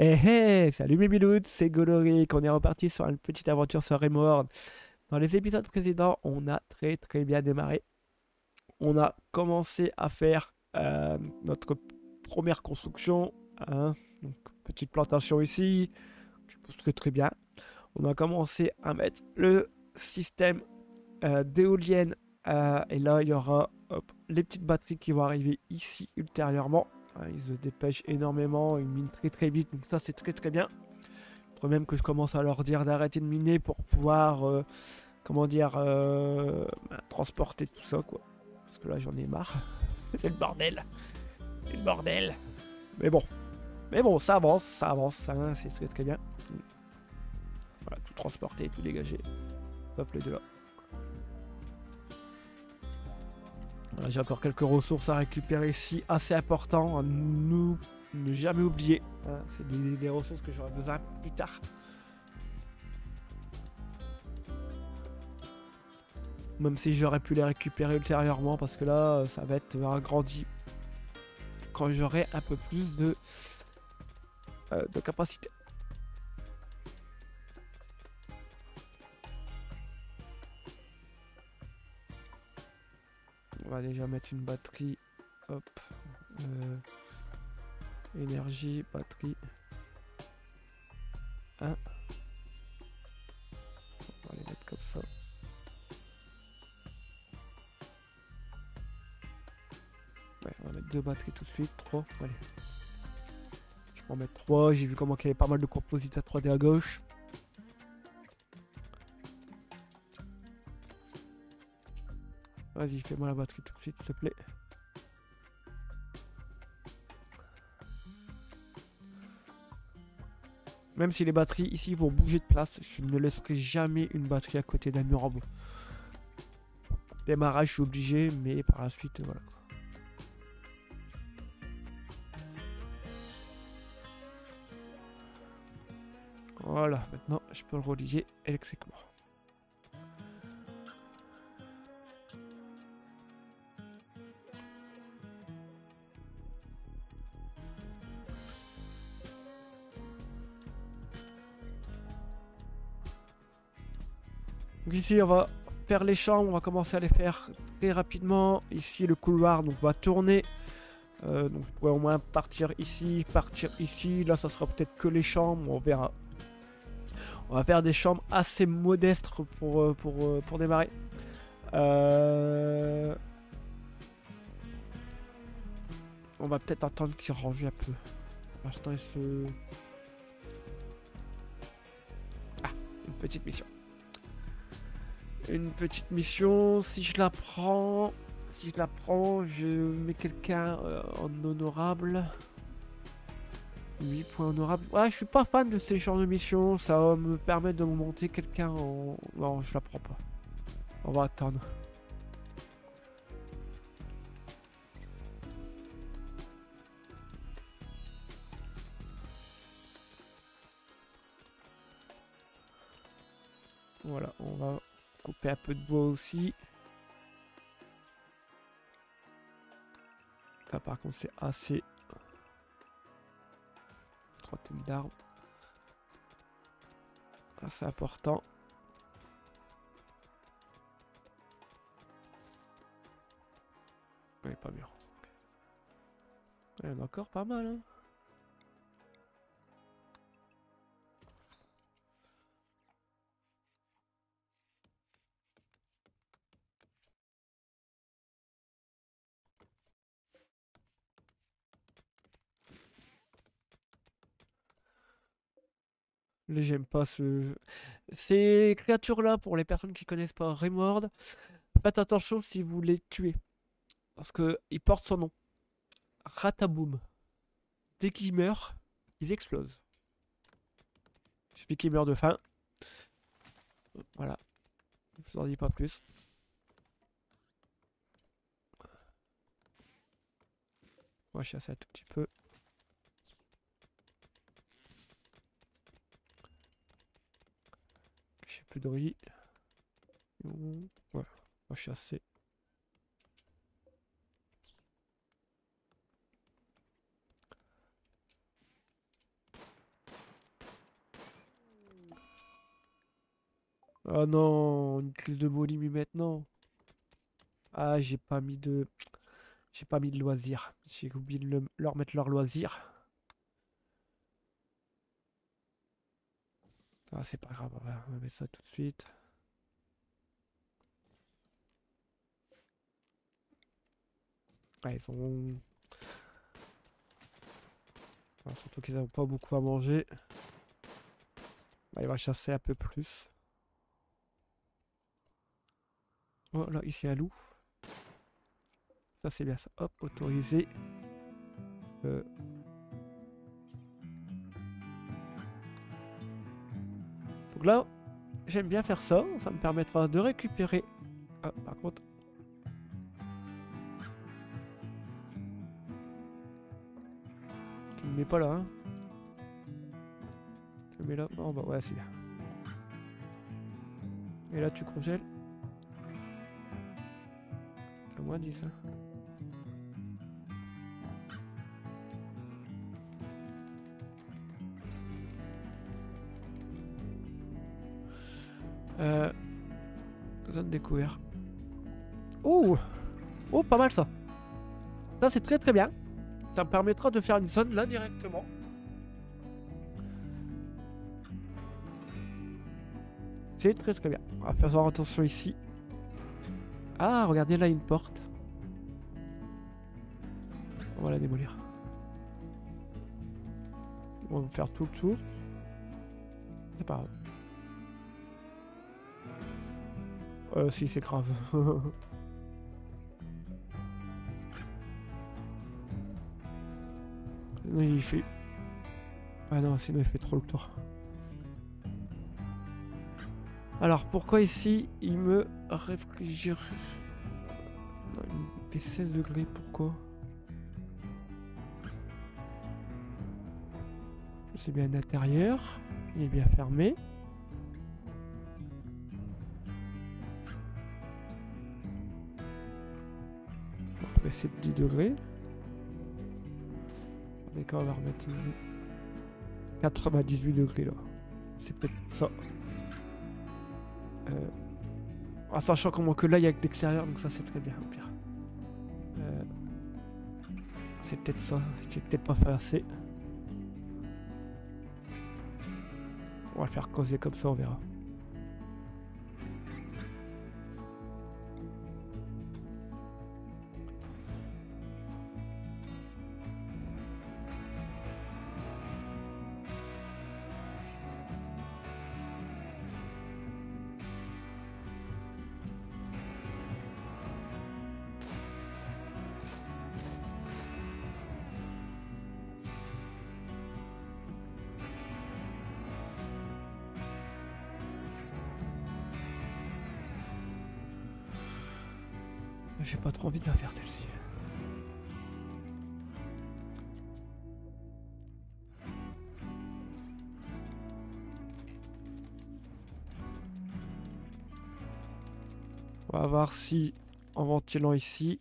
Eh hey, salut mes bilouts, c'est Goloric. On est reparti sur une petite aventure sur Rimworld. Dans les épisodes précédents, on a très bien démarré. On a commencé à faire notre première construction. Donc, petite plantation ici, qui pousse très bien. On a commencé à mettre le système d'éoliennes. Et là, il y aura les petites batteries qui vont arriver ici ultérieurement. Ils se dépêchent énormément, ils minent très vite, donc ça c'est très bien. Il faudrait même que je commence à leur dire d'arrêter de miner pour pouvoir, comment dire, transporter tout ça quoi. Parce que là j'en ai marre. C'est le bordel. C'est le bordel. Mais bon, ça avance, hein, c'est très bien. Voilà, tout transporter, tout dégager. Hop, les deux là. Voilà, j'ai encore quelques ressources à récupérer ici, assez importants à ne jamais oublier. Hein, c'est des ressources que j'aurai besoin plus tard. Même si j'aurais pu les récupérer ultérieurement, parce que là, ça va être agrandi quand j'aurai un peu plus de capacité. On va déjà mettre une batterie. Hop. Énergie, batterie. 1. On va les mettre comme ça. Ouais, on va mettre 2 batteries tout de suite. 3. Allez. Je peux en mettre 3. J'ai vu comment il y avait pas mal de composites à 3D à gauche. Vas-y, fais-moi la batterie tout de suite, s'il te plaît. Même si les batteries ici vont bouger de place, je ne laisserai jamais une batterie à côté d'un mur en bois. Démarrage, je suis obligé, mais par la suite, voilà. Voilà, maintenant je peux le relier électriquement. Donc ici on va faire les chambres, on va commencer à les faire très rapidement. Ici le couloir donc va tourner. Donc je pourrais au moins partir ici. Là ça sera peut-être que les chambres, on verra. On va faire des chambres assez modestes pour démarrer. On va peut-être attendre qu'il range un peu. Pour l'instant il se... Ah, une petite mission. Une petite mission, si je la prends, je mets quelqu'un en honorable. 8 points honorables. Ouais, je suis pas fan de ces genres de missions, ça va me permettre de monter quelqu'un en... Non, je la prends pas. On va attendre. Voilà, on va couper un peu de bois aussi. Là par contre c'est assez... Trentaine d'arbres. Assez important. Ouais, pas mûr. Il y en a encore pas mal, hein. J'aime pas ce... Ces créatures-là, pour les personnes qui connaissent pas Rimworld, faites attention si vous les tuez. Parce que ils portent son nom. Rataboum. Dès qu'ils meurent, ils explosent. Il suffit qu'ils meurent de faim. Voilà. Je vous en dis pas plus. On va chasser un tout petit peu. J'ai plus de riz. Ouais, on va chasser. Oh non, une crise de boulimie maintenant. Ah, j'ai pas mis de loisirs. J'ai oublié de leur mettre leur loisir. Ah, c'est pas grave, on va mettre ça tout de suite. Ah, ils ont... ah, surtout qu'ils n'ont pas beaucoup à manger. Bah, il va chasser un peu plus. Oh là, ici un loup. Ça c'est bien ça. Hop, autorisé. Euh, Donc là, j'aime bien faire ça. Ça me permettra de récupérer. Ah, par contre. Tu me mets pas là, hein. Tu me mets là. Oh bah ouais, c'est bien. Et là, tu congèles. C'est moins 10, hein. Euh, Zone découverte. Oh! Oh, pas mal ça. Ça, c'est très très bien. Ça me permettra de faire une zone là directement. C'est très très bien. On va faire attention ici. Ah, regardez là, une porte. On va la démolir. On va faire tout le tour. C'est pas grave. Si, c'est grave. Sinon, il fait... Ah non, sinon il fait trop le tour. Alors, pourquoi ici, il me réfrigère... Non, il me fait 16 degrés, pourquoi? C'est bien l'intérieur. Il est bien fermé. On va baisser de 10 degrés. D'accord, on va remettre 98 degrés là. C'est peut-être ça. En sachant comment que là il y a que l'extérieur, donc ça c'est très bien au pire. C'est peut-être ça. Je vais peut-être pas faire assez. On va le faire causer comme ça, on verra. J'ai pas trop envie de la faire celle-ci. On va voir si, en ventilant ici...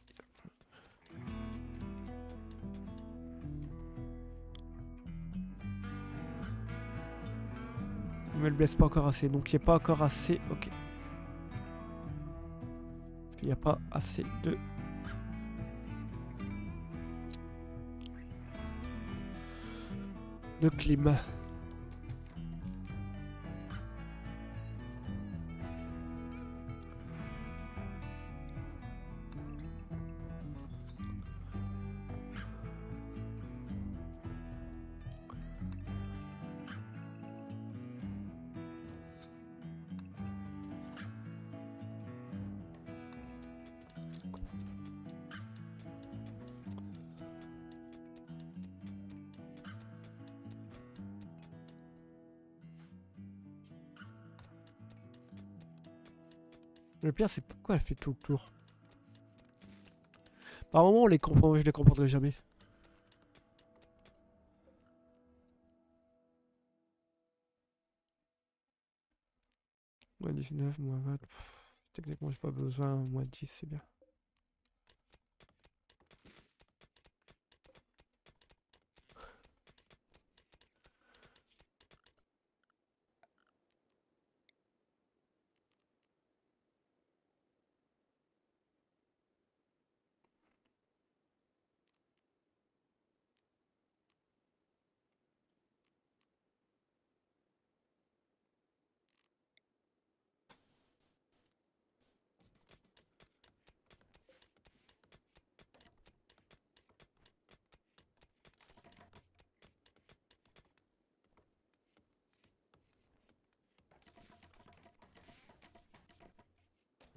Il me le blesse pas encore assez, donc il n'y a pas encore assez... Ok. Parce qu'il n'y a pas assez de clim. Le pire, c'est pourquoi elle fait tout le tour. Par moment, on les comprend, je les comprendrai jamais. Moins 19, moins 20. Techniquement, j'ai pas besoin. Moins 10, c'est bien.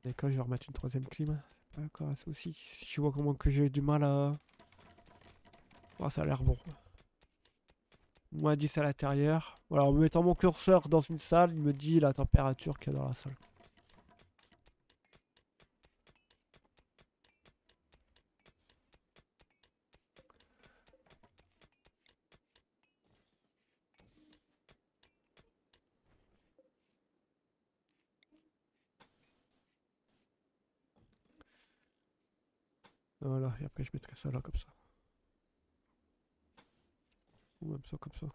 D'accord, je vais remettre une troisième clim. C'est pas encore un souci. Si je vois comment que j'ai du mal à... Oh, ça a l'air bon. Moins 10 à l'intérieur. Voilà, en mettant mon curseur dans une salle, il me dit la température qu'il y a dans la salle. Voilà, et après je mettrai ça là comme ça. Ou même ça comme ça.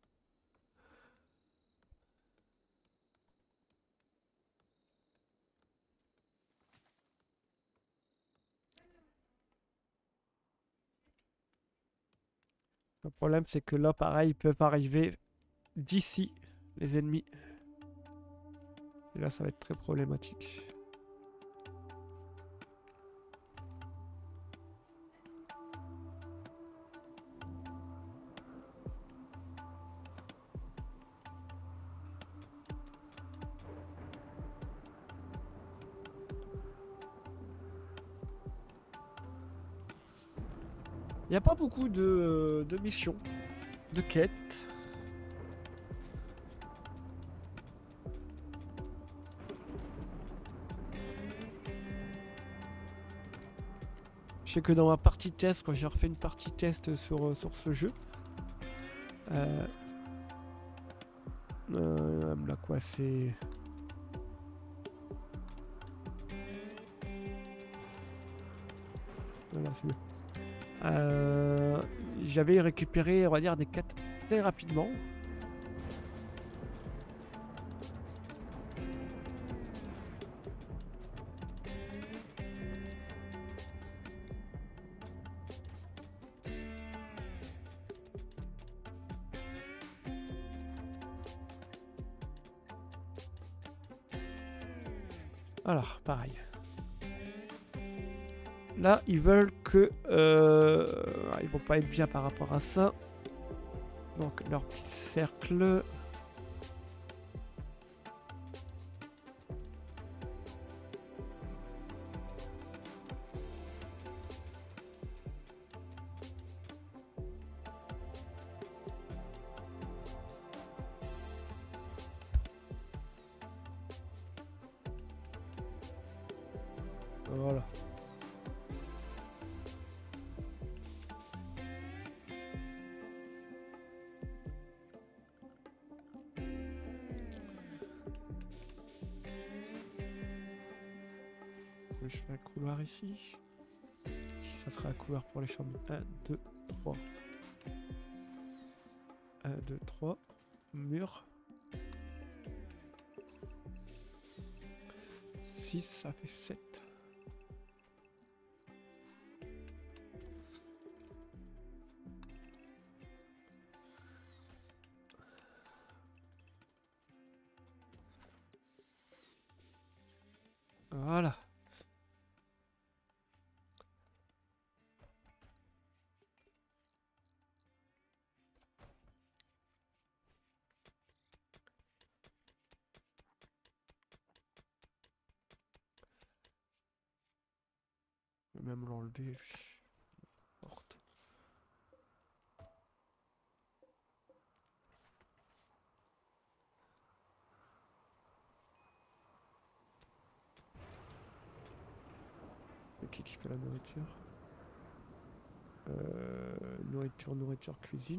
Le problème c'est que là pareil ils peuvent arriver d'ici les ennemis. Et là ça va être très problématique. Il n'y a pas beaucoup de missions, de quêtes. Je sais que dans ma partie test, quand j'ai refait une partie test sur ce jeu, là quoi c'est... Voilà, c'est mieux. J'avais récupéré, on va dire, des quêtes très rapidement. Alors, pareil. Là, ils veulent que... ils vont pas être bien par rapport à ça. Donc, leur petit cercle... Voilà. Je fais un couloir ici. Ici, ça sera un couloir pour les chambres. 1, 2, 3. 1, 2, 3. Mur. 6, ça fait 7. Voilà. Je vais même l'enlever, lui. Porte. Ok, qui fait la nourriture. Nourriture, cuisine.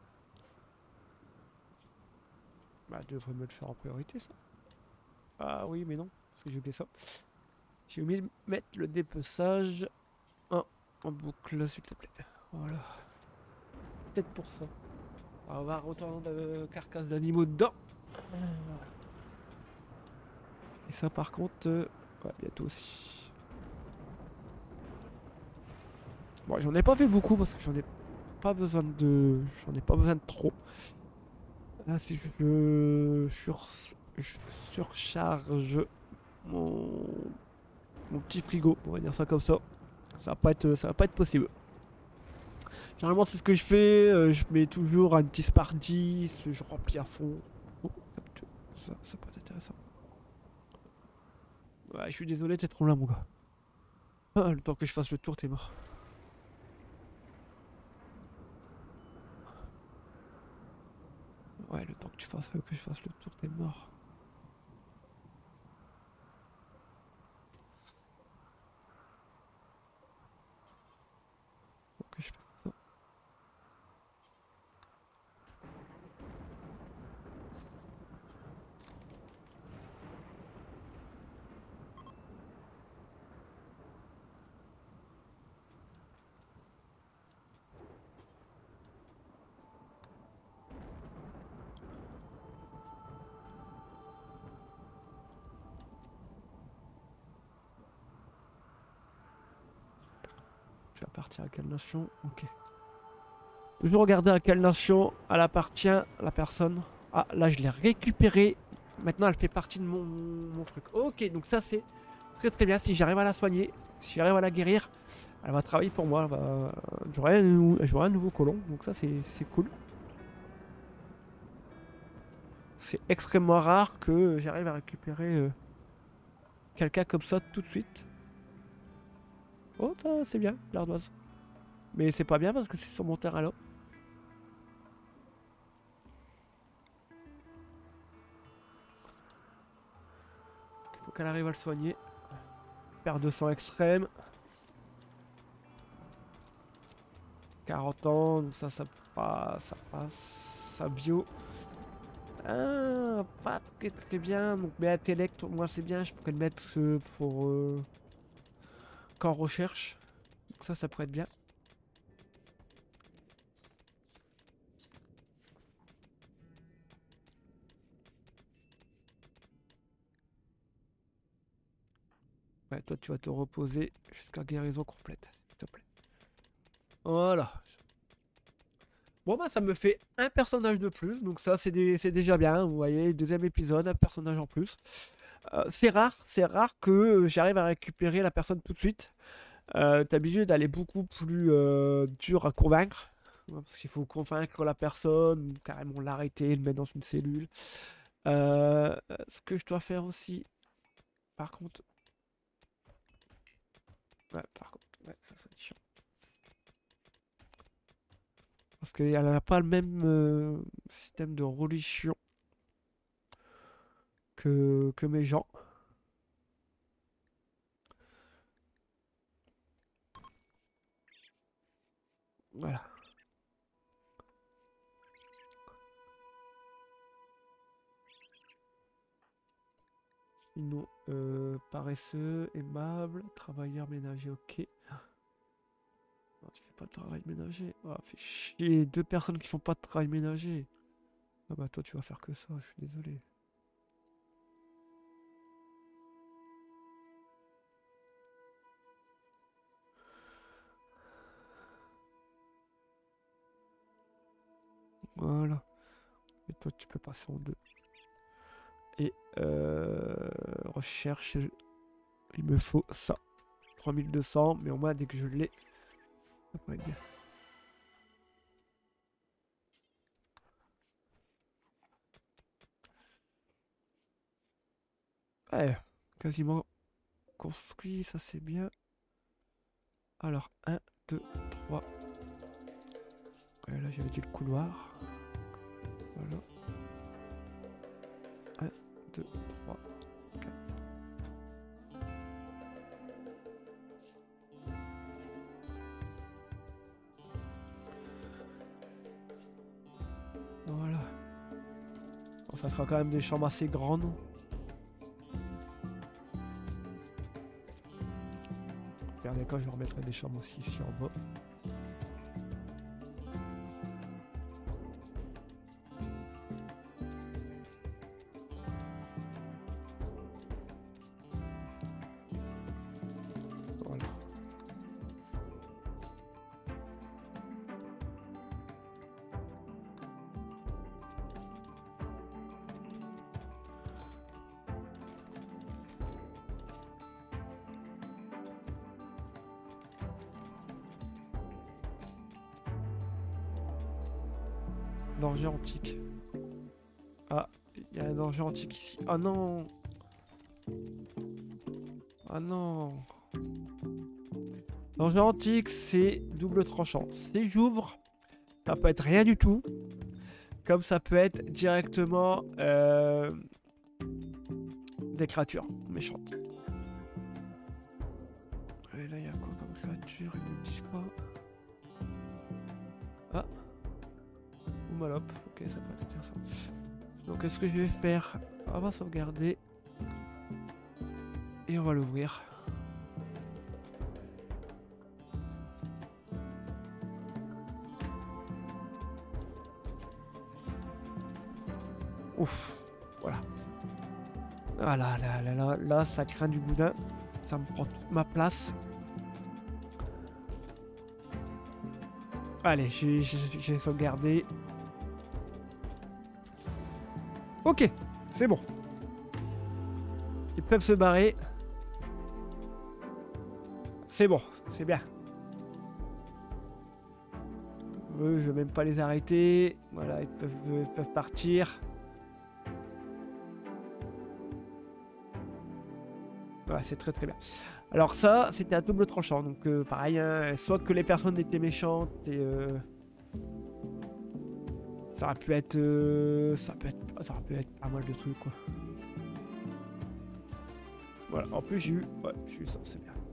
Bah, devrait me le faire en priorité, ça. Ah oui, mais non, parce que j'ai oublié ça. J'ai oublié de mettre le dépeçage en boucle, s'il te plaît. Voilà. Peut-être pour ça. Alors, on va retourner de carcasse d'animaux dedans. Et ça, par contre, ouais, bientôt aussi. Bon, j'en ai pas fait beaucoup parce que j'en ai pas besoin de... J'en ai pas besoin de trop. Là, si je surcharge mon petit frigo, on va dire ça comme ça, ça va pas être possible. Généralement, c'est ce que je fais. Je mets toujours un 10 par 10, je remplis à fond. Oh, ça peut être intéressant. Ouais, je suis désolé, t'es trop là, mon gars. Ah, le temps que je fasse le tour, t'es mort. Ouais, le temps que que je fasse le tour, t'es mort. Faut que je fasse ça. Tu vas partir à quelle nation? Ok. Toujours regarder à quelle nation elle appartient la personne. Ah, là, je l'ai récupérée. Maintenant, elle fait partie de mon truc. Ok, donc ça, c'est très très bien. Si j'arrive à la soigner, si j'arrive à la guérir, elle va travailler pour moi. J'aurai un nouveau colon. Donc ça, c'est cool. C'est extrêmement rare que j'arrive à récupérer quelqu'un comme ça tout de suite. Oh, ça, c'est bien, l'ardoise. Mais c'est pas bien parce que c'est sur mon terrain là. Il faut qu'elle arrive à le soigner. Perte de sang extrême. 40 ans, donc ça passe, ça passe. Sa bio. Ah, pas très très bien. Donc, mais intellect, moi c'est bien. Je pourrais le mettre pour qu'en recherche. Donc ça pourrait être bien. Ouais, toi tu vas te reposer jusqu'à guérison complète, s'il te plaît. Voilà. Bon bah ça me fait un personnage de plus, donc ça c'est déjà bien. Vous voyez, deuxième épisode, un personnage en plus. C'est rare que j'arrive à récupérer la personne tout de suite. T'es obligé d'aller beaucoup plus dur à convaincre. Parce qu'il faut convaincre la personne, ou carrément l'arrêter, le mettre dans une cellule. Ce que je dois faire aussi, par contre. Ouais, par contre, ouais, ça c'est chiant. Parce qu'elle n'a pas le même système de religion que mes gens. Voilà. Sinon, paresseux, aimable, travailleur ménager, ok. Non, tu fais pas de travail ménager. Ah, fait chier, deux personnes qui font pas de travail ménager. Ah bah toi tu vas faire que ça, je suis désolé. Voilà. Et toi tu peux passer en deux. Et recherche, il me faut ça. 3200, mais au moins dès que je l'ai, ça pourrait être bien. Ouais, quasiment construit, ça c'est bien. Alors, un 2 3. Ouais, là j'avais dit le couloir. Voilà. Un 2 3 4. Voilà. Bon, ça sera quand même des chambres assez grandes. Regardez, quand je remettrai des chambres aussi ici en bas. Voilà. Danger antique. Ah, il y a un danger antique ici. Oh non! Ah non. L'engin antique, c'est double tranchant. Si j'ouvre, ça peut être rien du tout. Comme ça peut être directement des créatures méchantes. Et là, il y a quoi comme créature? Ils ne disent pas. Ah. Ou Malope. Ok, ça peut être intéressant. Donc, qu'est-ce que je vais faire? On va sauvegarder. Et on va l'ouvrir. Ouf. Voilà. Ah là, ça craint du boudin. Ça me prend toute ma place. Allez, j'ai sauvegardé. Ok, c'est bon. Ils peuvent se barrer. C'est bon, c'est bien. Eux, je vais même pas les arrêter. Voilà, ils peuvent partir. Ouais, c'est très très bien. Alors ça, c'était un double tranchant. Donc pareil, hein, soit que les personnes étaient méchantes et ça aurait pu être, ça aurait pu être pas mal de trucs quoi. Voilà. En plus j'ai eu ça, c'est bien.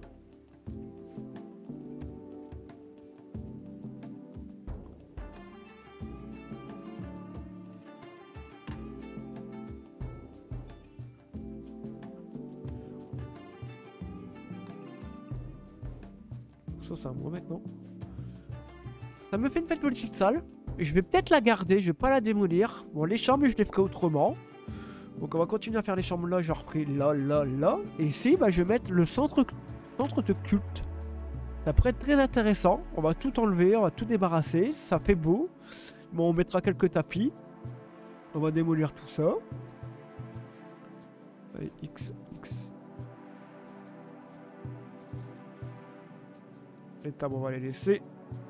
Ça c'est un bon maintenant. Ça me fait une petite salle. Je vais peut-être la garder, je vais pas la démolir. Bon, les chambres, je les ferai autrement. Donc, on va continuer à faire les chambres là. J'ai repris là. Et ici, bah, je vais mettre le centre de culte. Ça pourrait être très intéressant. On va tout enlever, on va tout débarrasser. Ça fait beau. Bon, on mettra quelques tapis. On va démolir tout ça. Allez, X. Les tables, on va les laisser.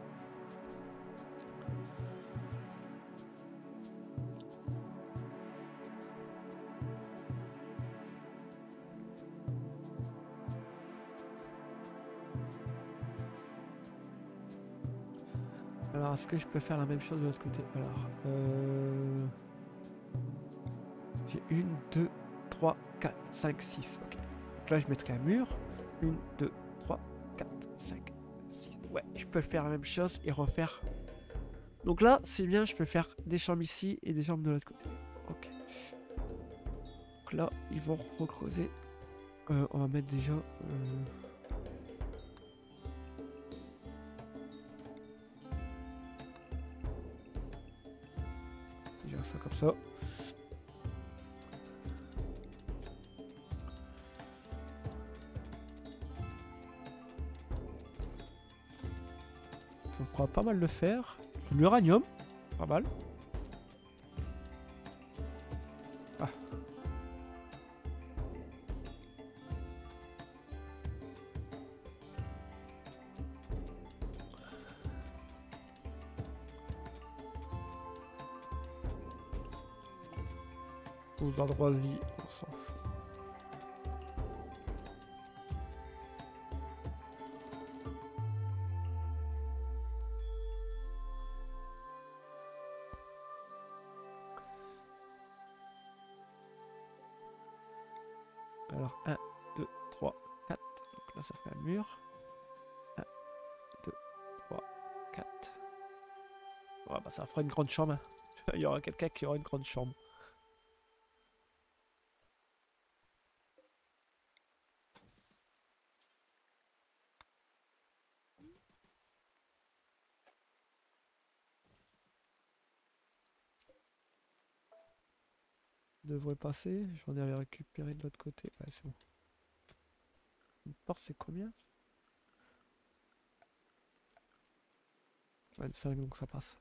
Alors, est-ce que je peux faire la même chose de l'autre côté? Alors, j'ai 1, 2, 3, 4, 5, 6. Ok. Donc là, je mettrai un mur. 1, 2, 3, 4, 5, 6. Ouais, je peux faire la même chose et refaire. Donc là, c'est bien, je peux faire des chambres ici et des chambres de l'autre côté. Ok. Donc là, ils vont recreuser. On va mettre déjà... déjà ça comme ça. On prend pas mal de fer. De l'uranium. Pas mal. Ah. Aux endroits de vie, on s'en fout. Alors 1, 2, 3, 4. Donc là ça fait un mur. 1, 2, 3, 4. Ouais, bah ça fera une grande chambre. Hein. Il y aura quelqu'un qui aura une grande chambre. Devrait passer. J'en ai récupéré de l'autre côté. Ouais, c'est bon. Une porte, c'est combien? 25, donc ça passe.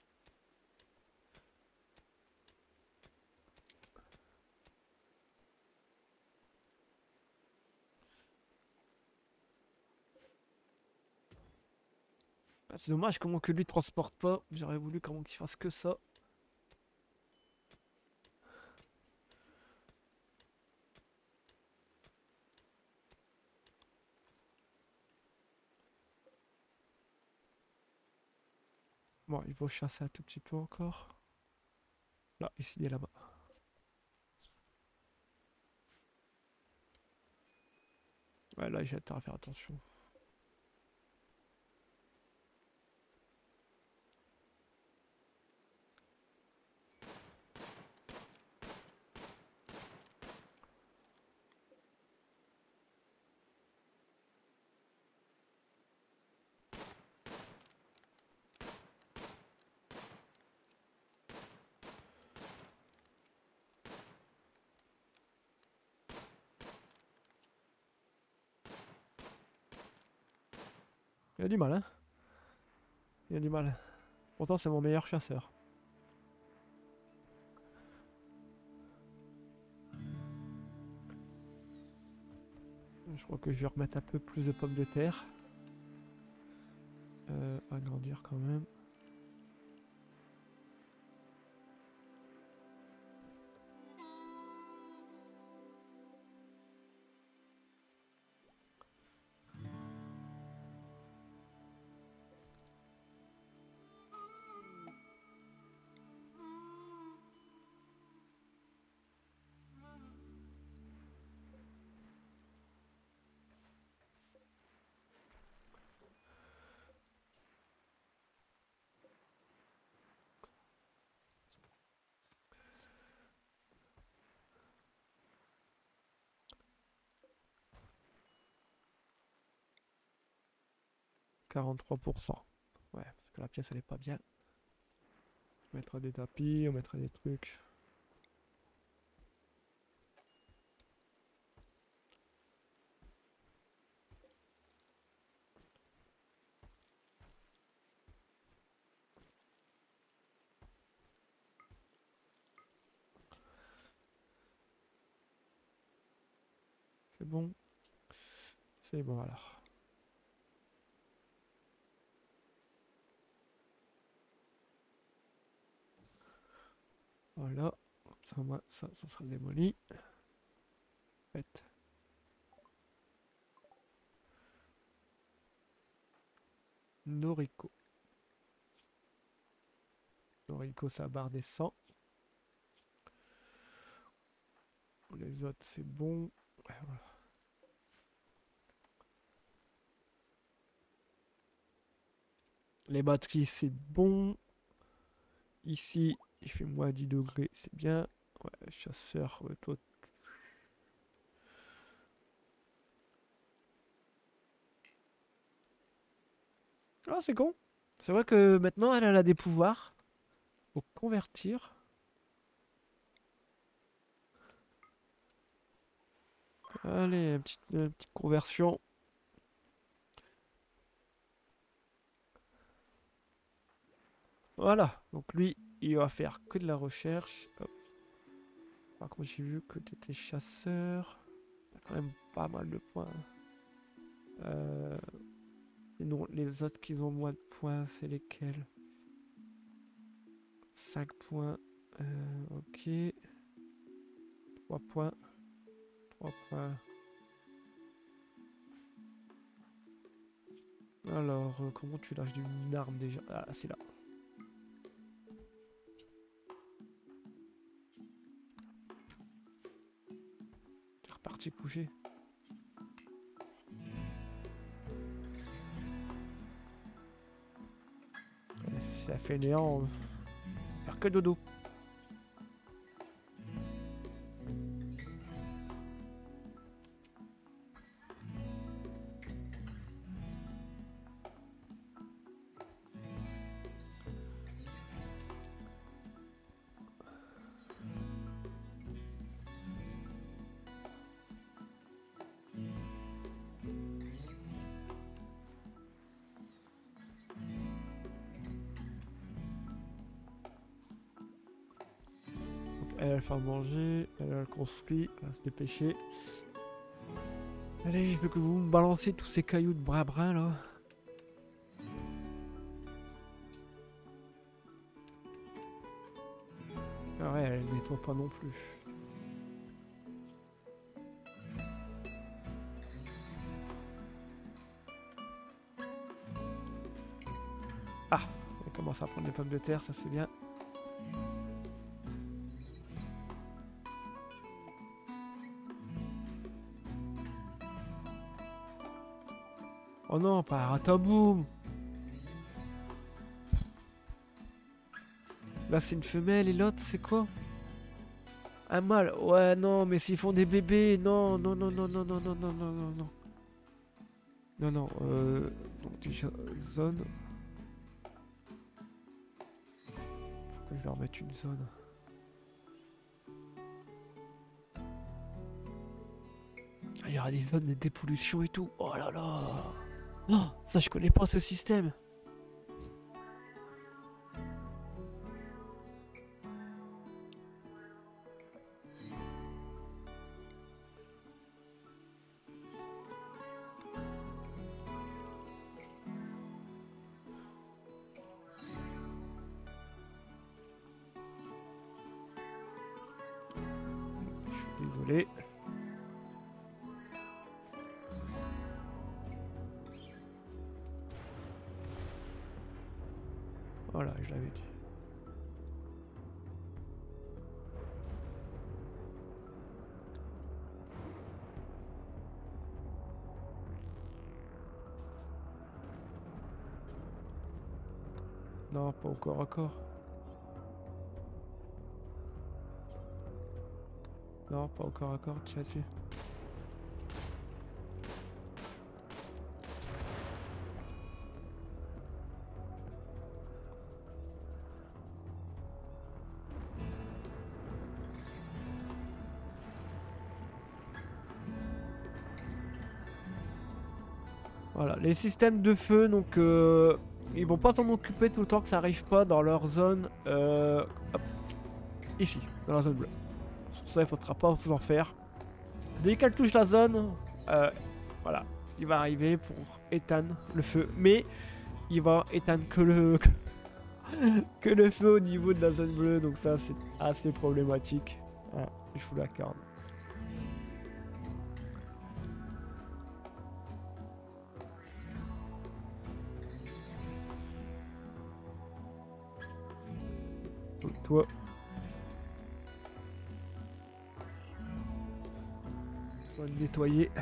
Ah, c'est dommage comment que lui transporte pas. J'aurais voulu comment qu'il fasse que ça. Bon, il faut chasser un tout petit peu encore. Là, ici, il est là-bas. Ouais, là, j'ai intérêt à faire attention. Il a du mal, hein. Il a du mal. Pourtant, c'est mon meilleur chasseur. Je crois que je vais remettre un peu plus de pommes de terre. Agrandir quand même. « 43%. Ouais, parce que la pièce, elle est pas bien. On mettra des tapis, on mettra des trucs. C'est bon. C'est bon alors. Voilà. Ça, moi, ça sera démoli. Fait. Noriko. Noriko, sa barre descend. Les autres, c'est bon. Ouais, voilà. Les batteries, c'est bon. Ici, il fait moins 10 degrés, c'est bien. Ouais, chasseur, ouais, toi. Ah, c'est con. C'est vrai que maintenant, elle a des pouvoirs. Faut convertir. Allez, une petite conversion. Voilà. Donc lui, il va faire que de la recherche. Hop. Par contre, j'ai vu que tu étais chasseur. T'as quand même pas mal de points. Sinon, les autres qui ont moins de points, c'est lesquels? 5 points. Ok. 3 points. 3 points. Alors, comment tu lâches d'une arme déjà? Ah, c'est là. T'es reparti coucher. Ça fait néant. Faire que dodo. Elle va faire manger, elle va construire, elle va se dépêcher. Allez, je veux que vous me balancez tous ces cailloux de bras là. Ah ouais, elle nettoie pas non plus. Ah, elle commence commence à prendre des pommes de terre, ça c'est bien. Oh non, pas Rataboum. Là c'est une femelle et l'autre c'est quoi? Un mâle. Ouais non mais s'ils font des bébés, non non non non non non non non non non non. Non non donc déjà zone. Pourquoi je vais remettre une zone? Ah, il y aura des zones de dépollution et tout. Oh là là. Oh, ça je connais pas ce système. Je suis désolé. Voilà, je l'avais dit. Non, pas au corps à corps. Non, pas au corps à corps, tiens dessus. Voilà, les systèmes de feu, donc ils vont pas s'en occuper tout le temps que ça arrive pas dans leur zone. Hop, ici, dans la zone bleue. Pour ça, il faudra pas vous en faire. Dès qu'elle touche la zone, voilà, il va arriver pour éteindre le feu. Mais il va éteindre que que le feu au niveau de la zone bleue, donc ça c'est assez problématique. Ah, je vous l'accorde. Donc, toi. On va le nettoyer.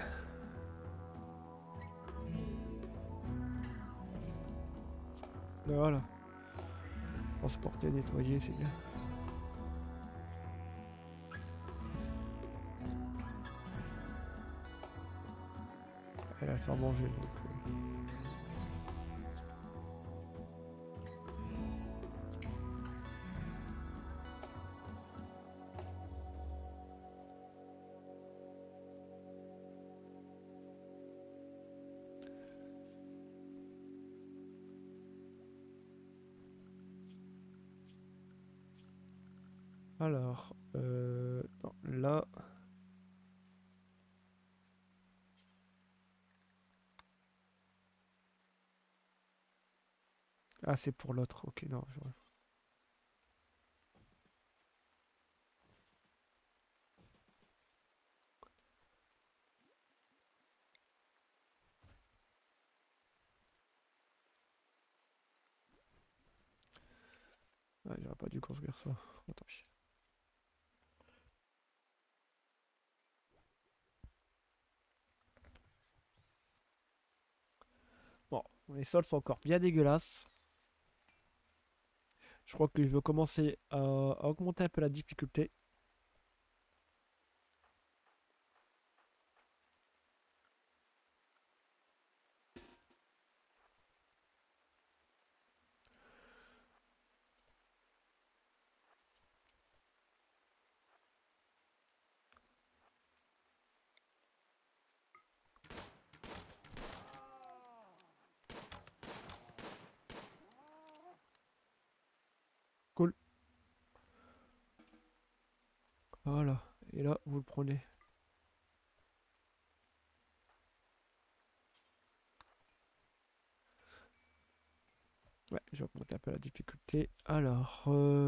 Voilà. Transporter, nettoyer, c'est bien. Elle va le faire manger donc. Alors, non, là. Ah, c'est pour l'autre. Ok, non. Ah, j'aurais pas dû construire ça. Bon, tant pis. Bon, les sols sont encore bien dégueulasses. Je crois que je veux commencer à augmenter un peu la difficulté. Cool. Voilà. Et là, vous le prenez. Ouais, je vais augmenter un peu la difficulté. Alors,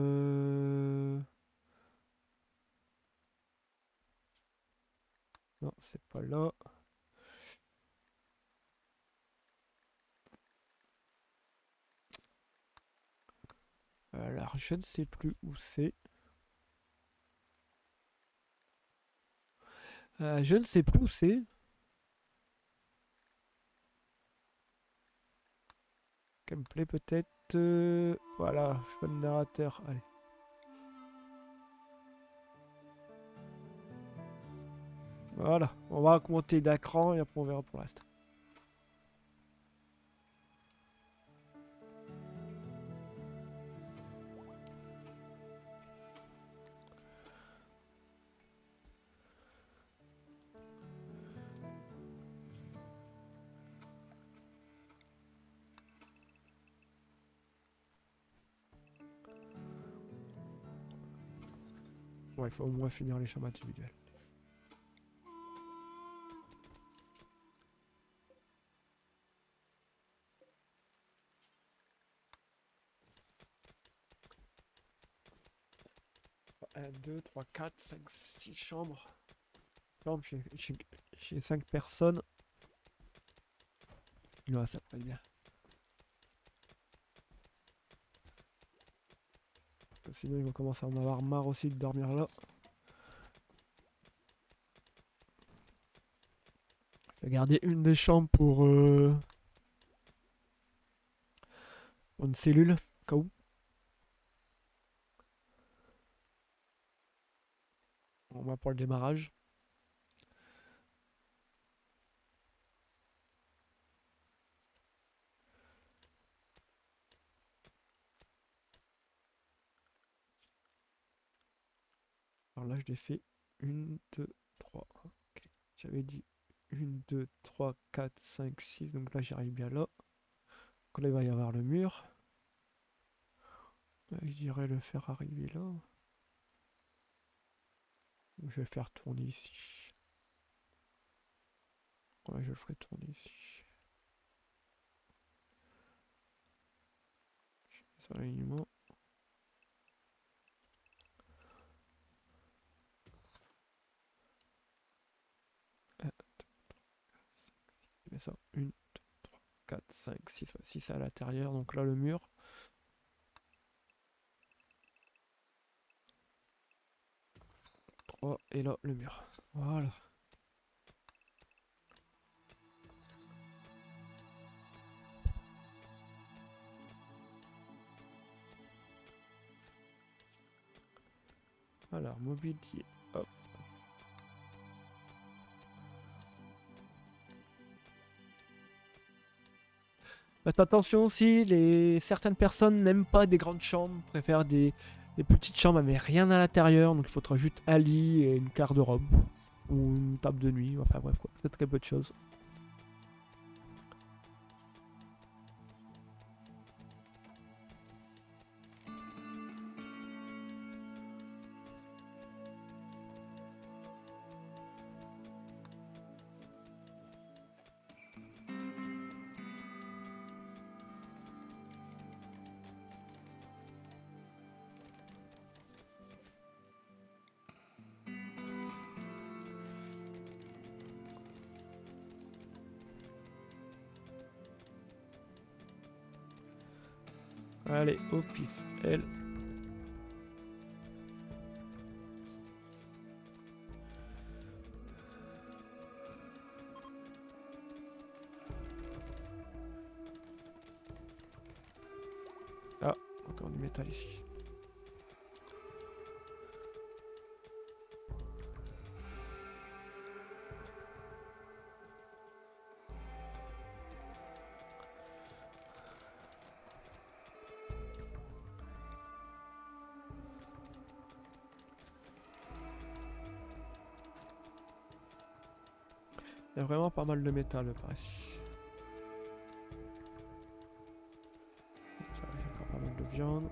non, c'est pas là. Alors, je ne sais plus où c'est. Je ne sais plus où c'est. Gameplay peut-être. Voilà, choix de narrateur. Allez. Voilà, on va augmenter d'écran et après on verra pour le reste. Bon, il faut au moins finir les chambres individuelles. Un, 2, 3, 4, 5, 6 chambres. Chambres chez 5 personnes. Ouais, ça pourrait être bien. Parce que sinon, ils vont commencer à en avoir marre aussi de dormir là. Je vais garder une des chambres pour une cellule, au cas où. Au moins pour le démarrage. Alors là, je l'ai fait 1, 2, 3. Ok. J'avais dit 1, 2, 3, 4, 5, 6. Donc là, j'arrive bien là. Donc là, il va y avoir le mur. Là, je dirais le faire arriver là. Donc, je vais le faire tourner ici. Ouais, je le ferai tourner ici. Je mets sur l'alignement. Je mets ça. 1, 2, 3, 4, 5, 6. 6 à l'intérieur. Donc là, le mur. 3 et là, le mur. Voilà. Alors, mobilier. Hop. Faites attention aussi, certaines personnes n'aiment pas des grandes chambres, préfèrent des petites chambres mais rien à l'intérieur. Donc il faudra juste un lit et une garde-robe. Ou une table de nuit, enfin bref quoi, très très peu de choses. Allez, au pif, elle. Ah, encore du métal ici. Il y a vraiment pas mal de métal par ici. Ça, j'ai encore pas mal de viande.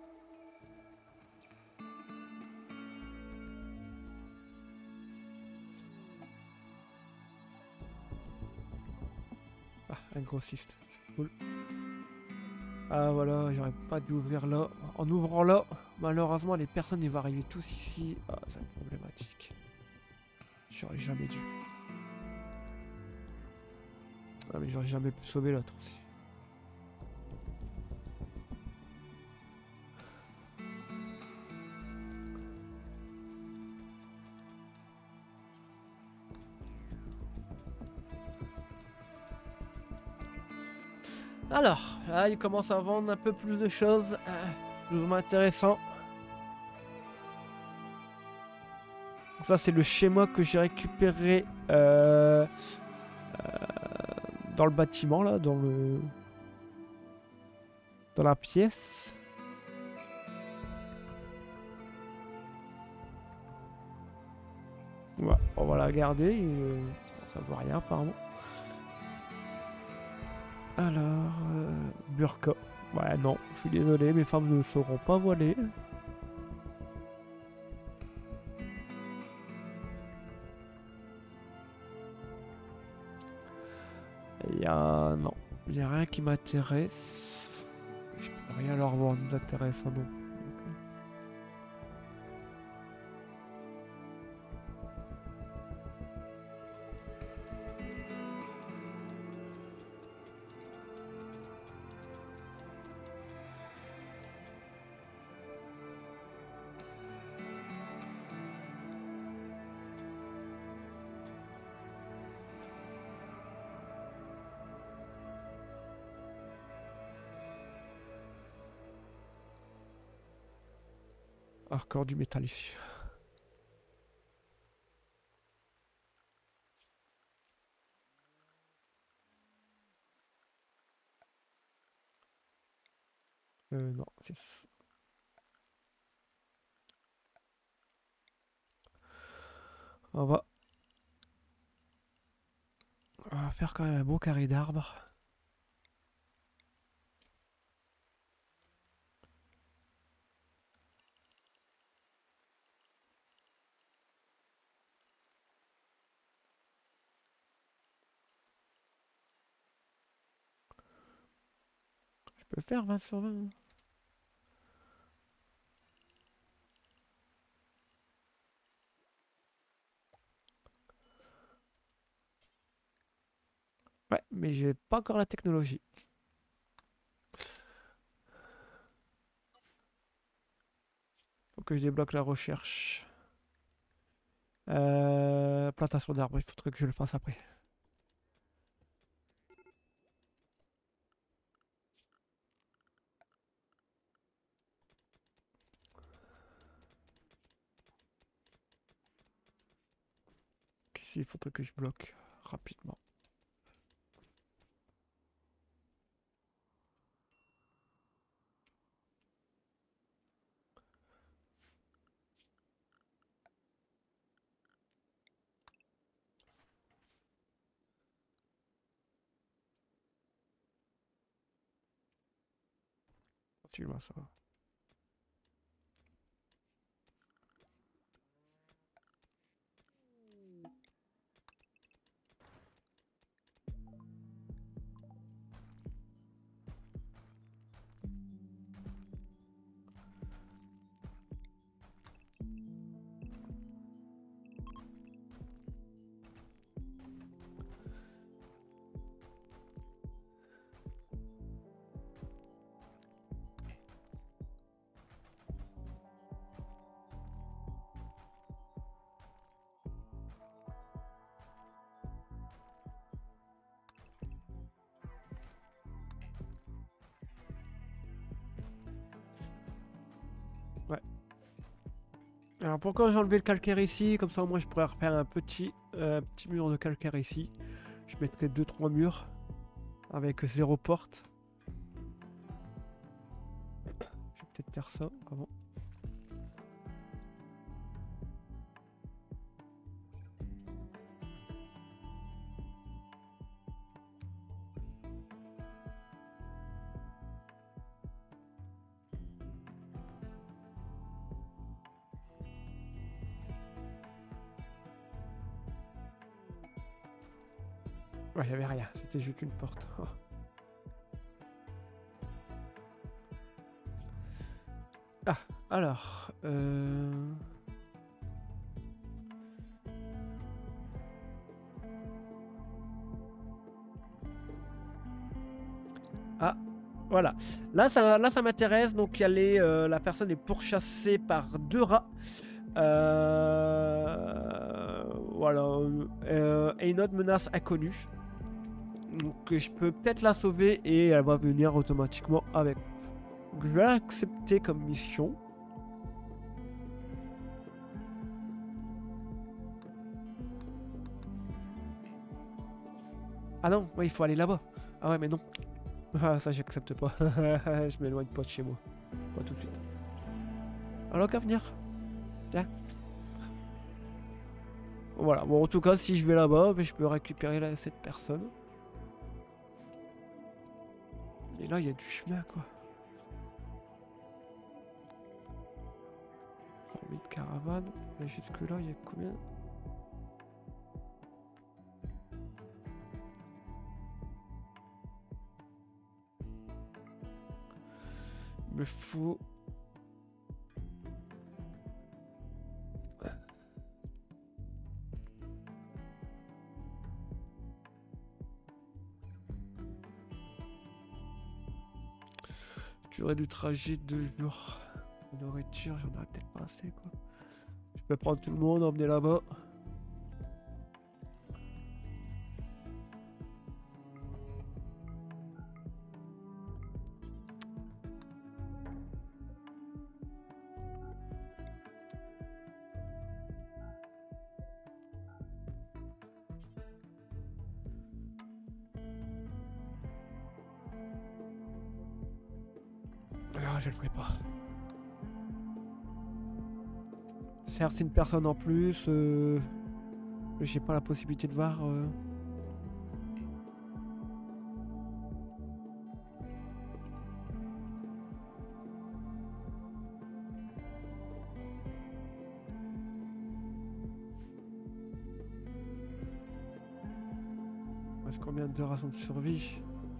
Ah, un grossiste, c'est cool. Ah voilà, j'aurais pas dû ouvrir là. En ouvrant là, malheureusement les personnes ils vont arriver tous ici. Ah, c'est problématique. J'aurais jamais dû. Ah mais j'aurais jamais pu sauver l'autre aussi. Alors, là, il commence à vendre un peu plus de choses. Plus ou moins intéressant. Donc ça, c'est le schéma que j'ai récupéré dans le bâtiment, là, dans la pièce. Ouais, on va la garder. Ça ne vaut rien, apparemment. Alors, burqa. Ouais, non, je suis désolé, mes femmes ne seront pas voilées. Non, il n'y a rien qui m'intéresse. Je peux rien leur vendre d'intéressant non plus. Encore du métal ici. Non, c'est ça. On va faire quand même un beau carré d'arbres. Je peux faire 20 sur 20. Ouais, mais j'ai pas encore la technologie. Faut que je débloque la recherche. Plantation d'arbres, il faudrait que je le fasse après. Ici, il faudrait que je bloque rapidement. Tu vois ça. Ouais. Alors pourquoi j'ai enlevé le calcaire ici? Comme ça, moi, je pourrais refaire un petit mur de calcaire ici. Je mettrai 2-3 murs avec 0 porte. Je vais peut-être faire ça avant. Ouais, il n'y avait rien, c'était juste une porte. Oh. Ah, alors... Ah, voilà. Là, ça m'intéresse. Donc, la personne est pourchassée par 2 rats. Voilà. Et une autre menace inconnue. Donc je peux peut-être la sauver et elle va venir automatiquement avec. Donc je vais l'accepter comme mission. Ah non, ouais, il faut aller là-bas. Ah ouais, mais non. Ah, ça, j'accepte pas. Je m'éloigne pas de chez moi. Pas tout de suite. Alors qu'à venir. Tiens. Voilà. Bon, en tout cas, si je vais là-bas, je peux récupérer cette personne. Et là, il y a du chemin, quoi. Former de caravane. Et jusque-là, il y a combien? Il me faut... Durée du trajet 2 jours. Nourriture, j'en aurais peut-être pas assez, quoi. Je peux prendre tout le monde, emmener là-bas. Ah, je le ferai pas. Certes, c'est une personne en plus. J'ai pas la possibilité de voir. Est-ce combien de rations de survie?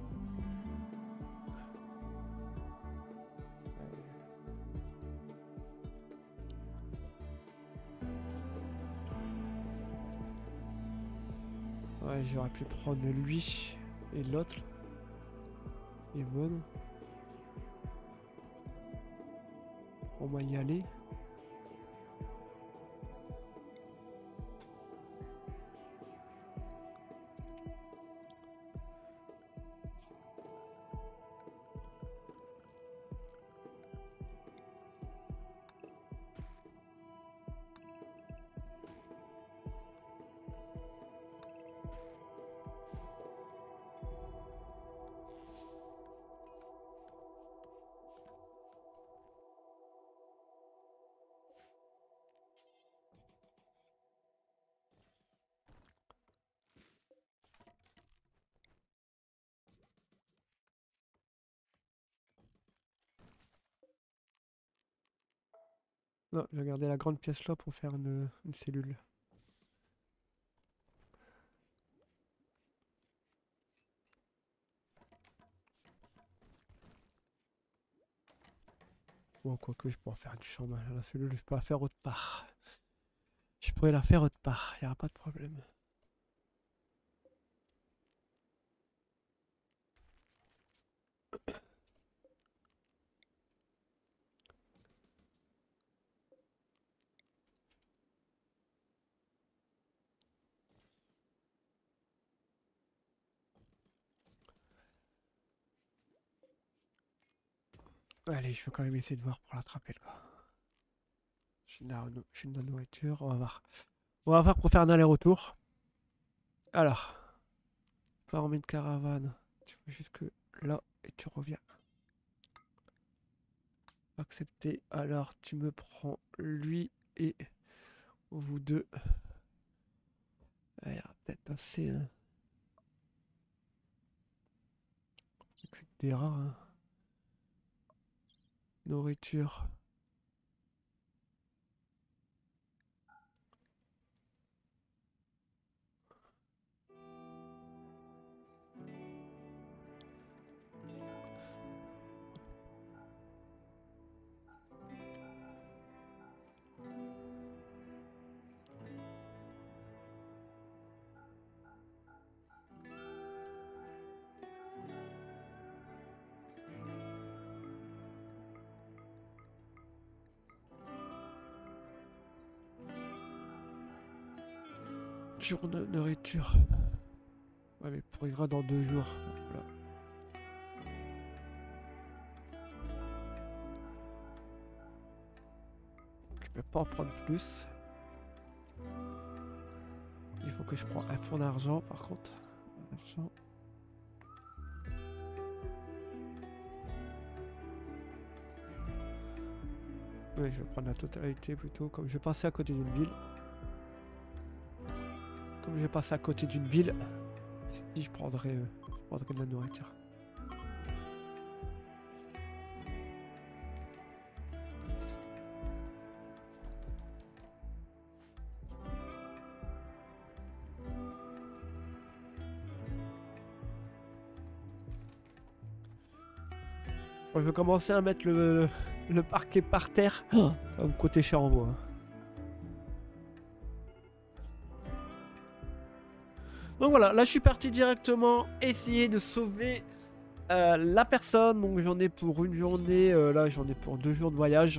Ouais, j'aurais pu prendre lui et l'autre. Yvonne. On va y aller. Non, je vais garder la grande pièce là pour faire une cellule. Bon, quoique je pourrais faire du champ. La cellule, je peux la faire autre part. Je pourrais la faire autre part, il n'y aura pas de problème. Allez, je vais quand même essayer de voir pour l'attraper, quoi. J'ai de la nourriture, on va voir. On va voir pour faire un aller-retour. Alors, former une caravane. Tu vas jusque là et tu reviens. Accepter. Alors, tu me prends lui et vous deux. Il y a peut-être assez. Hein. Des rats. Hein. Nourriture. Jour de nourriture. Ouais, mais pour ira dans 2 jours. Voilà. Je peux pas en prendre plus. Il faut que je prenne un fonds d'argent par contre. Argent. Oui, je vais prendre la totalité plutôt. Comme je vais passer à côté d'une ville. Comme je vais passer à côté d'une ville, ici je prendrai de la nourriture. Bon, je vais commencer à mettre le parquet par terre. Oh, ça va me coûter cher en bois. Donc voilà, là je suis parti directement essayer de sauver la personne. Donc j'en ai pour une journée, là j'en ai pour 2 jours de voyage.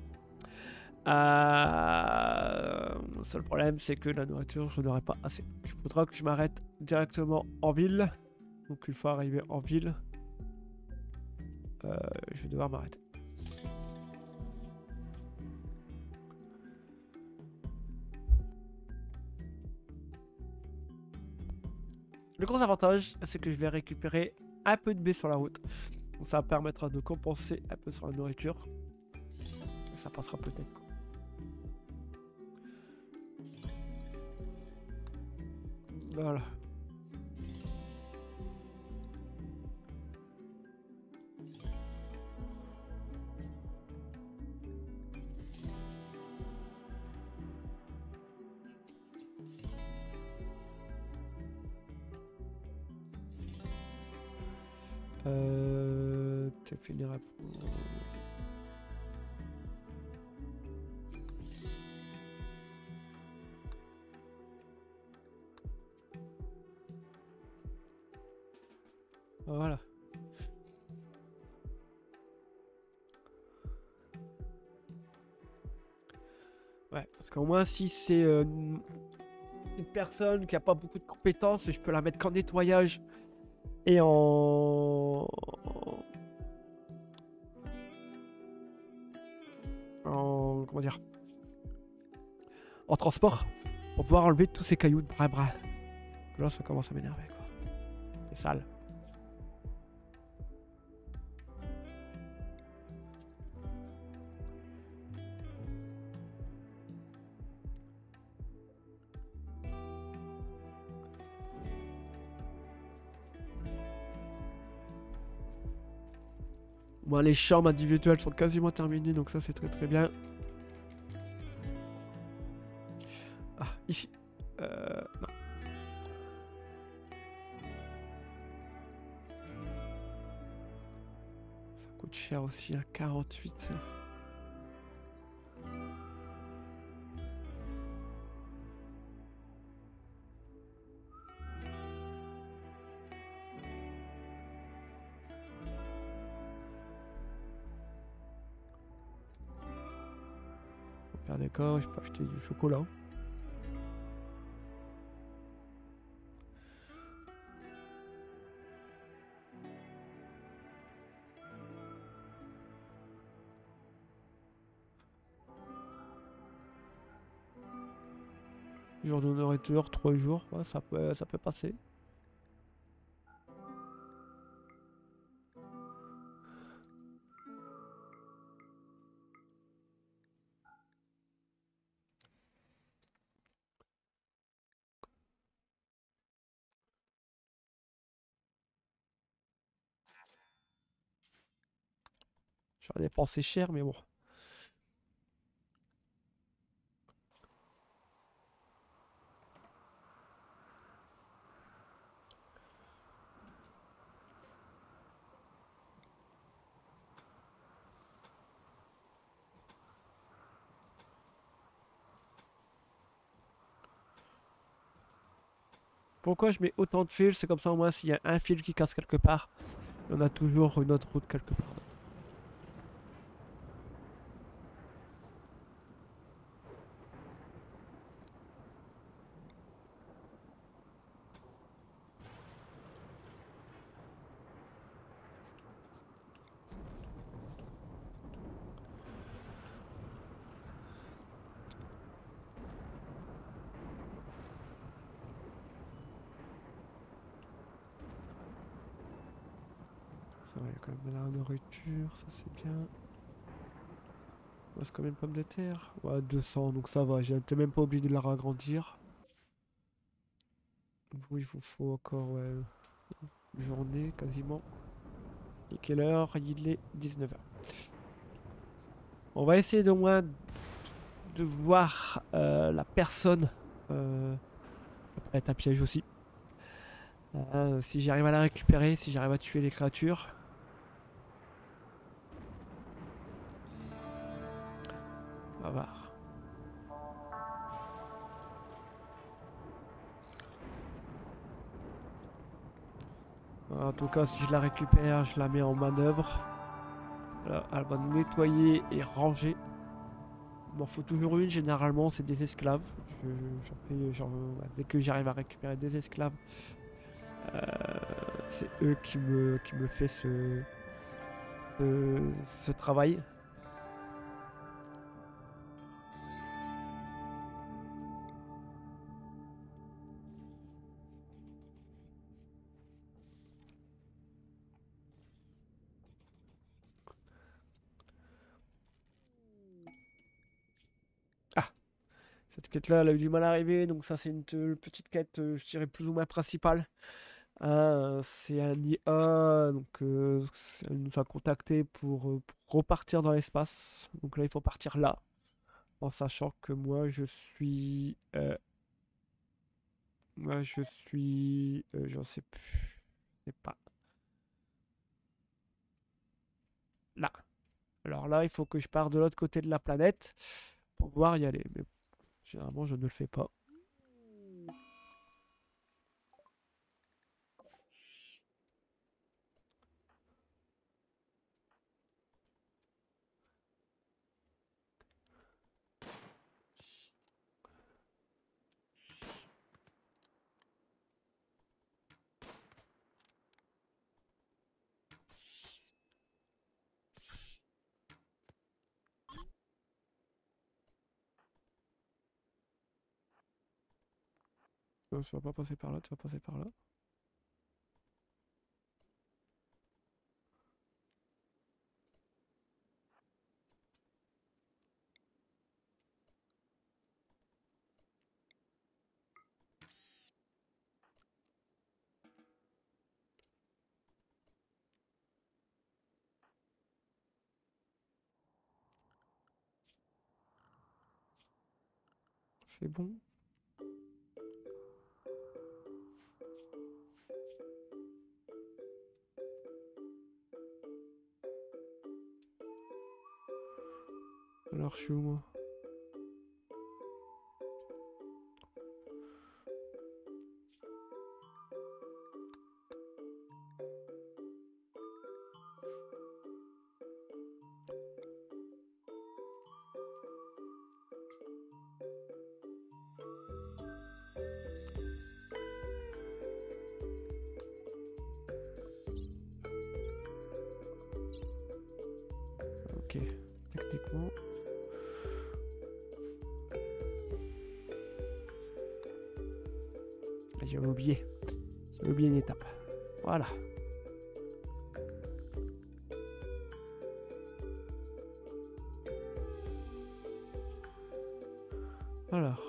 Le seul problème c'est que la nourriture je n'aurai pas assez. Il faudra que je m'arrête directement en ville. Donc une fois arrivé en ville, je vais devoir m'arrêter. Le gros avantage, c'est que je vais récupérer un peu de baies sur la route. Donc ça permettra de compenser un peu sur la nourriture. Et ça passera peut-être. Voilà. Tu finiras pour... Voilà. Ouais, parce qu'au moins si c'est une personne qui a pas beaucoup de compétences, je peux la mettre qu'en nettoyage et en comment dire, en transport pour pouvoir enlever tous ces cailloux de bras. Là, ça commence à m'énerver quoi. C'est sale. Bon, les chambres individuelles sont quasiment terminées, donc ça c'est très très bien. Ah, ici. Non. Ça coûte cher aussi, à 48. D'accord, je peux acheter du chocolat. Jour de nourriture, 3 jours, ouais, ça peut passer. J'en ai dépensé cher, mais bon. Pourquoi je mets autant de fils? C'est comme ça au moins s'il y a un fil qui casse quelque part, on a toujours une autre route quelque part. Ça va, il y a quand même de la nourriture, ça c'est bien. Il reste combien de pommes de terre? Ouais, 200, donc ça va, j'étais même pas obligé de la ragrandir. Vous, il vous faut encore ouais, une journée quasiment. Et quelle heure? Il est 19 h. On va essayer de moins de voir la personne. Ça peut être un piège aussi. Si j'arrive à la récupérer, si j'arrive à tuer les créatures. On va voir. En tout cas, si je la récupère, je la mets en manœuvre. Là, elle va nettoyer et ranger. Il m'en faut toujours une, généralement, c'est des esclaves. Dès que j'arrive à récupérer des esclaves, c'est eux qui me fait ce travail. Ah, cette quête-là, elle a eu du mal à arriver, donc ça c'est une petite quête, je dirais plus ou moins principale. C'est un IA, donc elle nous a contacté pour repartir dans l'espace. Donc là, il faut partir là, en sachant que moi je suis, j'en sais plus, je sais pas, là. Alors là, il faut que je parte de l'autre côté de la planète pour pouvoir y aller. Mais généralement, je ne le fais pas. Non, tu vas pas passer par là, tu vas passer par là. C'est bon. Alors, je suis où, moi? Ok, techniquement. J'avais oublié. J'avais oublié une étape. Voilà. Alors.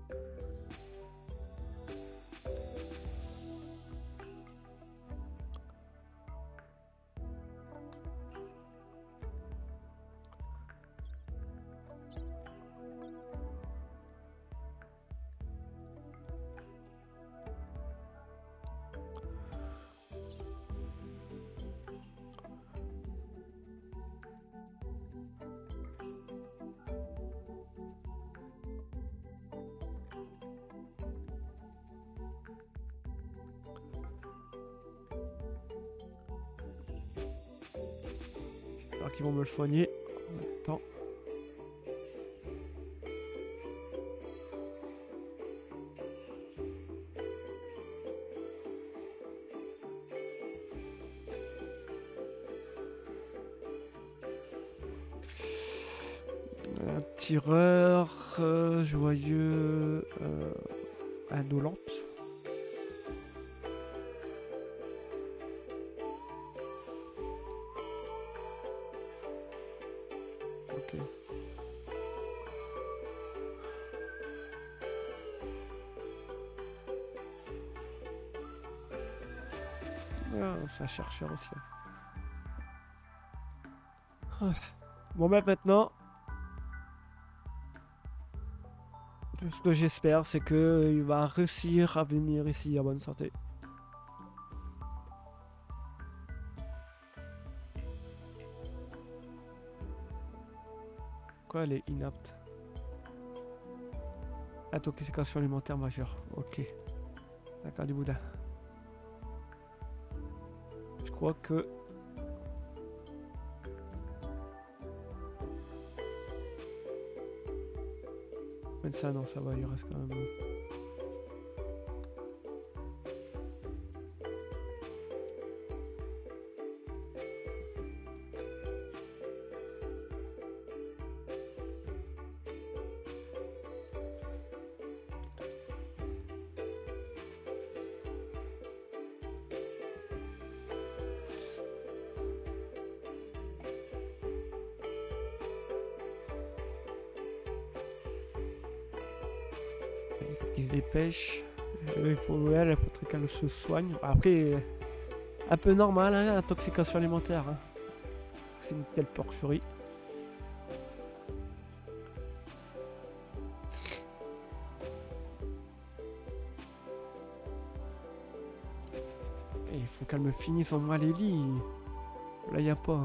J'espère qu'ils vont me le soigner en même temps. Un tireur joyeux indolente. Ah, c'est un chercheur aussi. Ah. Bon, bah maintenant, tout ce que j'espère, c'est qu'il va réussir à venir ici en bonne santé. Quoi, elle est inapte? Intoxication alimentaire majeure. Ok. D'accord, du boudin. Je crois que... Médecin, non, ça va, il reste quand même... Il se dépêche. Il faut, elle, faut qu'elle se soigne. Après, un peu normal, hein, l'intoxication alimentaire. Hein. C'est une telle porcherie. Et il faut qu'elle me finisse en moi les lits. Là, il n'y a pas.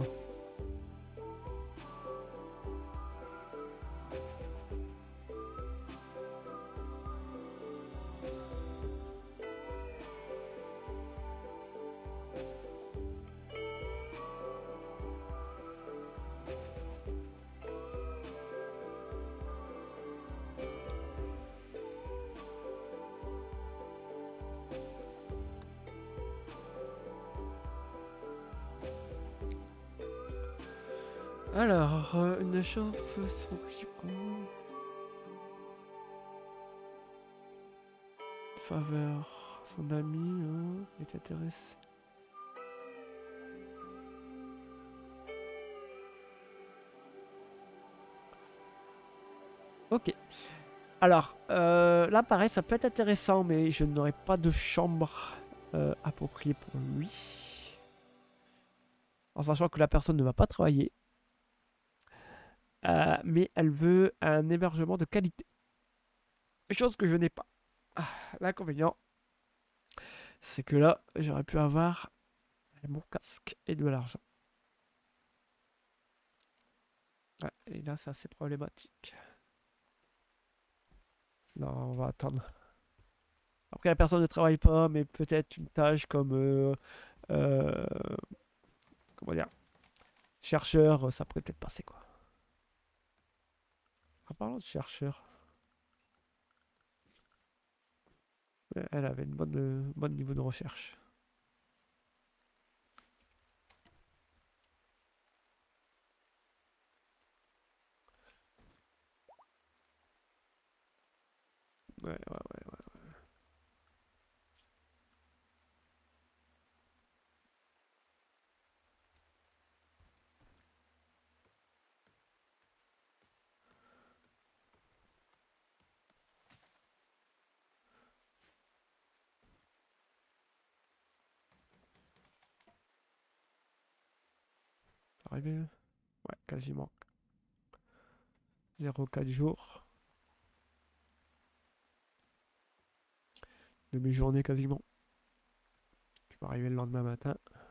Alors, une chauffe son faveur. Son ami est intéressé. Ok. Alors, là, pareil, ça peut être intéressant, mais je n'aurai pas de chambre appropriée pour lui. En sachant que la personne ne va pas travailler. Mais elle veut un hébergement de qualité. Chose que je n'ai pas. Ah, l'inconvénient, c'est que là, j'aurais pu avoir mon casque et de l'argent. Ouais, et là, c'est assez problématique. Non, on va attendre. Après, la personne ne travaille pas, mais peut-être une tâche comme... euh, comment dire? Chercheur, ça pourrait peut-être passer, quoi. En parlant de chercheur... Elle avait une bonne niveau de recherche. Ouais. Arrivé? Ouais, quasiment. 0,4 jours. De mes journées quasiment. Je vais arriver le lendemain matin.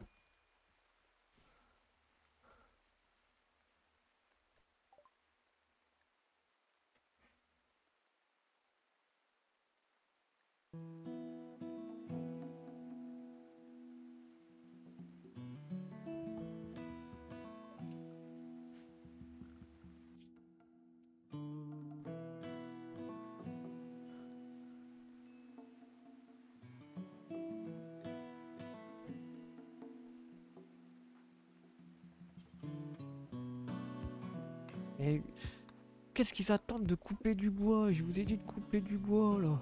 Et qu'est-ce qu'ils attendent de couper du bois? Je vous ai dit de couper du bois là.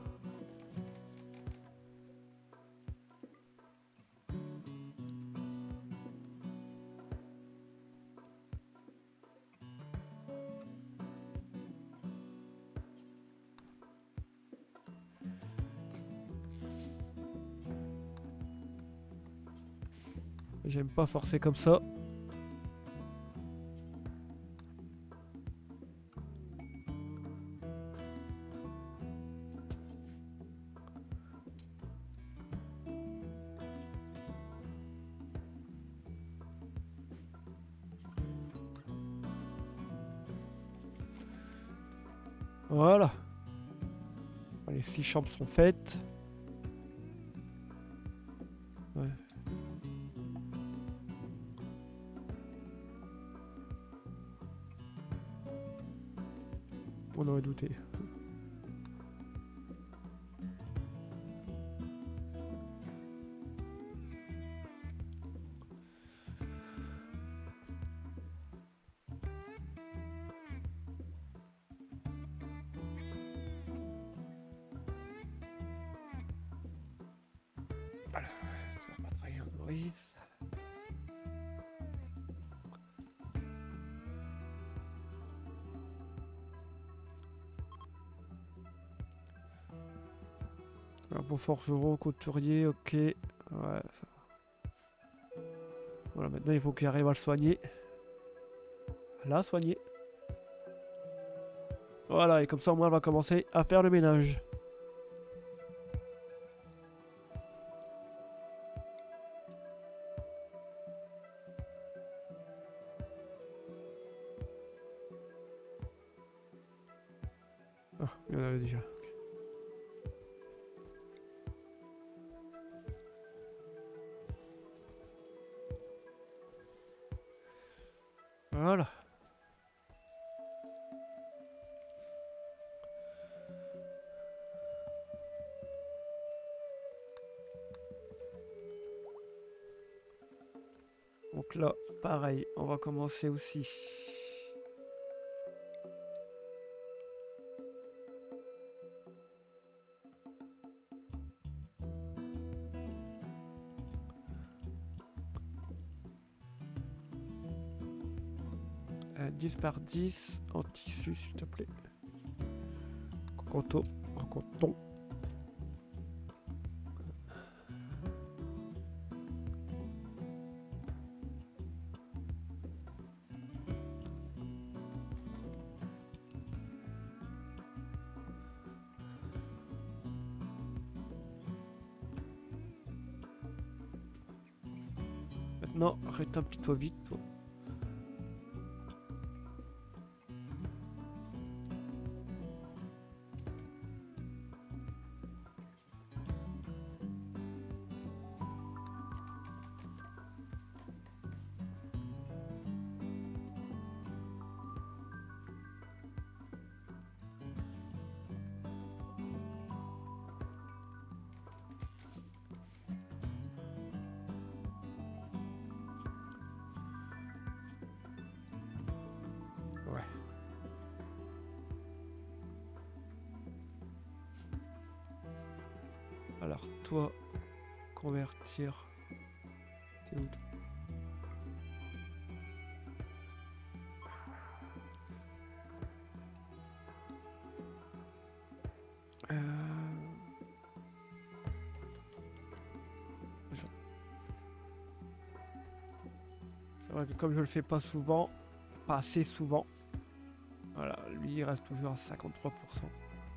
J'aime pas forcer comme ça. Voilà. Les 6 chambres sont faites. Ouais. On aurait douté. Voilà. Ça va pas travailler en nourrice. Un bon forgeron, couturier, ok. Ouais, ça. Voilà, maintenant il faut qu'il arrive à le soigner. Là, soigner. Voilà, et comme ça, au moins, on va commencer à faire le ménage. Ah, il y en avait déjà. Voilà. Donc là, pareil, on va commencer aussi. Euh, 10 par 10 en tissu, s'il te plaît. En coton. Maintenant, arrête un petit peu vite, toi. Ouais. Alors, toi, convertir. T'es où, toi? Euh, C'est vrai que comme je le fais pas souvent, pas assez souvent, voilà, lui il reste toujours à 53%.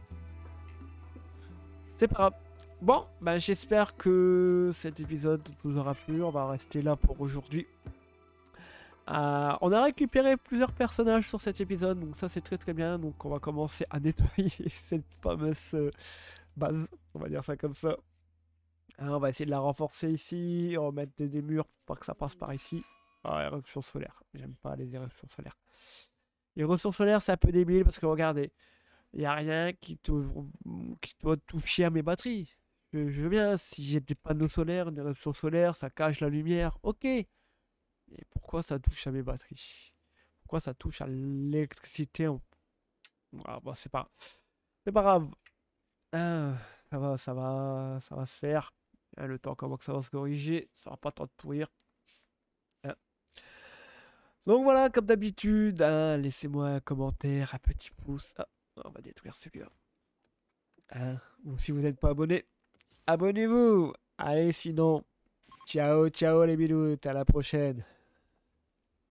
C'est pas grave. Bon, bah j'espère que cet épisode vous aura plu. On va rester là pour aujourd'hui. On a récupéré plusieurs personnages sur cet épisode, donc ça c'est très très bien. Donc on va commencer à nettoyer cette fameuse base, on va dire ça comme ça. On va essayer de la renforcer ici, on va mettre des murs pour pas que ça passe par ici. Ah, éruption solaire, j'aime pas les éruptions solaires. Éruption solaire c'est un peu débile parce que regardez, il n'y a rien qui doit toucher à mes batteries. Je veux bien, si j'ai des panneaux solaires, une éruption solaire, ça cache la lumière, ok. Et pourquoi ça touche à mes batteries? Pourquoi ça touche à l'électricité Ah, bon, c'est pas grave. Ah, ça va se faire. Le temps comment que ça va se corriger, ça va pas tant de pourrir. Ah. Donc voilà, comme d'habitude, hein, laissez-moi un commentaire, un petit pouce. Ah, on va détruire celui-là. Hein, ou si vous n'êtes pas abonné, abonnez-vous. Allez, sinon, Ciao, ciao les bidoutes, à la prochaine.